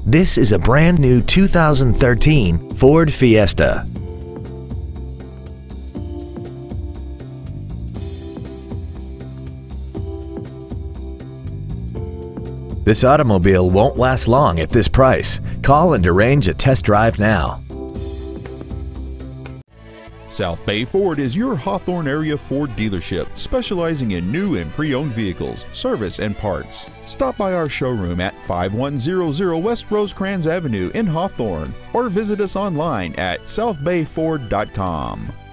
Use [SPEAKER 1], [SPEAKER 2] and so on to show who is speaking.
[SPEAKER 1] This is a brand new 2013 Ford Fiesta. This automobile won't last long at this price. Call and arrange a test drive now.
[SPEAKER 2] South Bay Ford is your Hawthorne area Ford dealership, specializing in new and pre-owned vehicles, service, and parts. Stop by our showroom at 5100 West Rosecrans Avenue in Hawthorne, or visit us online at southbayford.com.